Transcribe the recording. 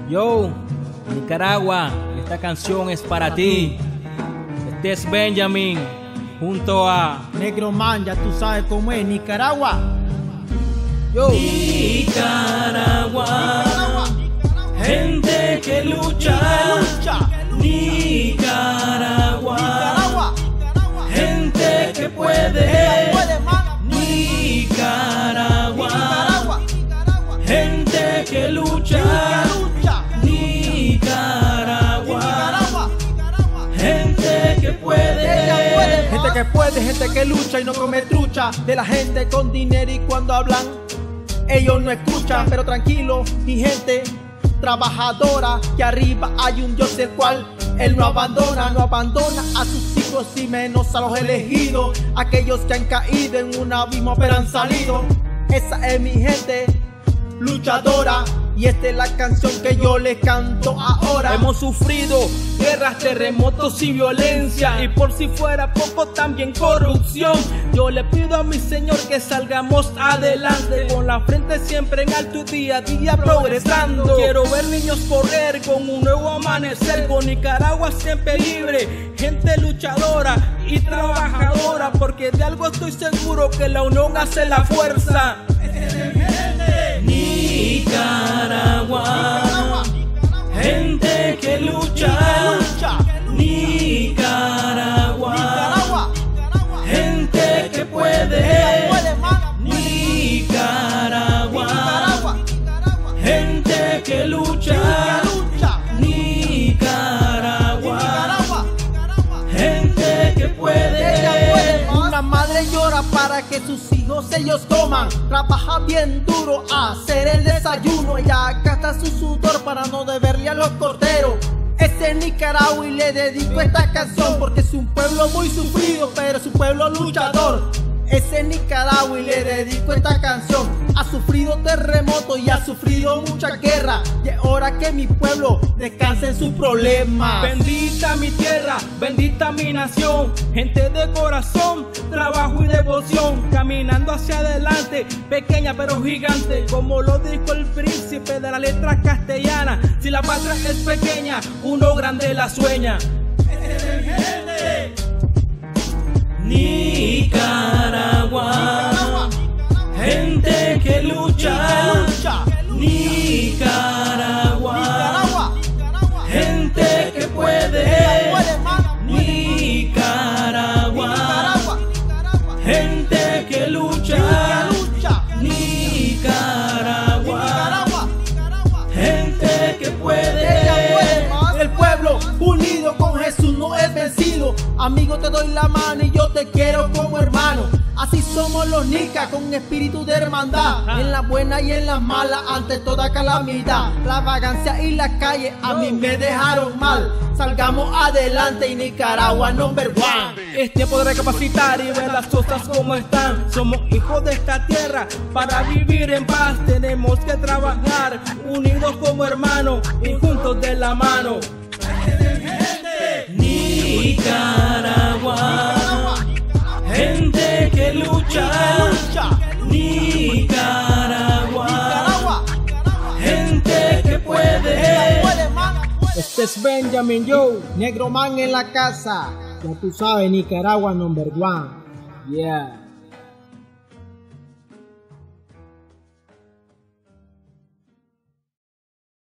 Yo, Nicaragua, esta canción es para ti. Este es Benjamin junto a Negro Man, ya tú sabes cómo es Nicaragua. Yo. Nicaragua, gente que lucha. Nicaragua, gente que puede. Nicaragua, gente que lucha. Nicaragua, gente que puede. Gente que puede, gente que lucha y no come trucha. De la gente con dinero y cuando hablan ellos no escuchan. Pero tranquilo, mi gente trabajadora, que arriba hay un Dios el cual Él no abandona a sus hijos y menos a los elegidos, aquellos que han caído en un abismo pero han salido. Esa es mi gente luchadora y esta es la canción que yo les canto ahora. Hemos sufrido guerras, terremotos y violencia, y por si fuera poco también corrupción. Yo le pido a mi Señor que salgamos adelante, con la frente siempre en alto y día a día progresando. Quiero ver niños correr con un nuevo amanecer, con Nicaragua siempre libre, gente luchadora y trabajadora, porque de algo estoy seguro, que la unión hace la fuerza. Nicaragua, gente que lucha. Nicaragua, gente que puede. Nicaragua, gente que lucha. Nicaragua, gente que puede. Una madre llora para que sus hijos ellos coman, trabaja bien duro a hacer el desayuno. Ella gasta su sudor para no deberle a los corderos. Este es Nicaragua y le dedico esta canción, porque es un pueblo muy sufrido, pero es un pueblo luchador. Ese es Nicaragua y le dedico esta canción. Ha sufrido terremotos y ha sufrido mucha guerra, y es hora que mi pueblo descanse en sus problemas. Bendita mi tierra, bendita mi nación, gente de corazón, trabajo y devoción, caminando hacia adelante, pequeña pero gigante, como lo dijo el príncipe de la letra castellana. Si la patria es pequeña, uno grande la sueña. Nicaragua, gente que lucha. Nicaragua, gente que puede. Nicaragua, gente que lucha. Nicaragua, gente que puede. El pueblo unido con Jesús no es vencido. Amigo, te doy la mano y yo te quiero como hermano. Así somos los nicas, con espíritu de hermandad, en la buena y en la mala, ante toda calamidad. La vagancia y la calle a mí me dejaron mal. Salgamos adelante y Nicaragua number one. Es tiempo de recapacitar y ver las cosas como están. Somos hijos de esta tierra, para vivir en paz tenemos que trabajar, unidos como hermanos y juntos de la mano. Nicaragua, gente que lucha. Nicaragua, gente que puede. Este es Benjamin, yo, Negro Man en la casa. Ya tú sabes, Nicaragua number one. Yeah.